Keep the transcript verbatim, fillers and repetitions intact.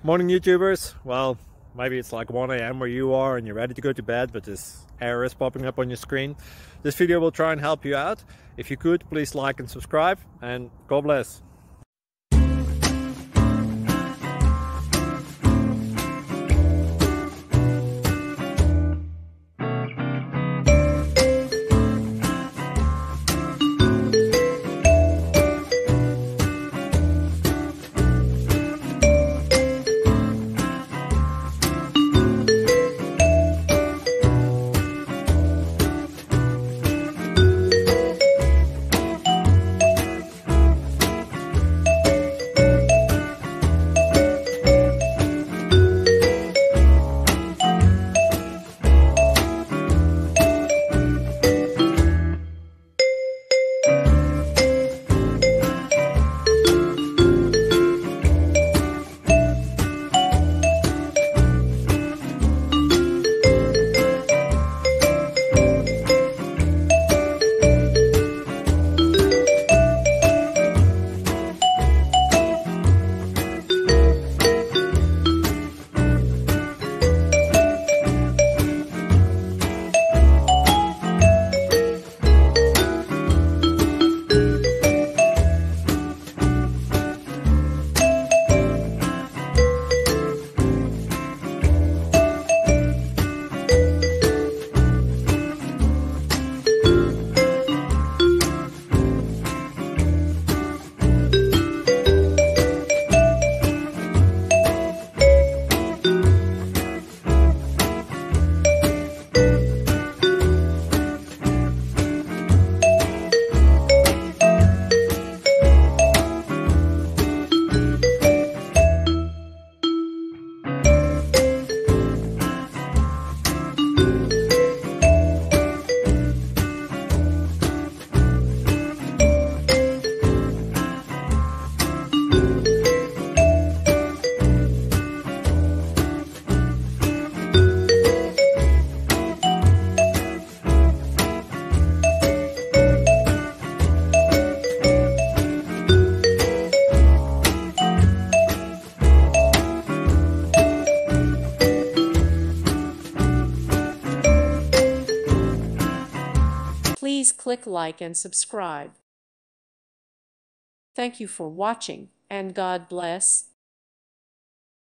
Morning YouTubers. Well, maybe it's like one A M where you are and you're ready to go to bed, but this error is popping up on your screen. This video will try and help you out. If you could, please like and subscribe, and God bless. Please click like and subscribe. Thank you for watching, and God bless.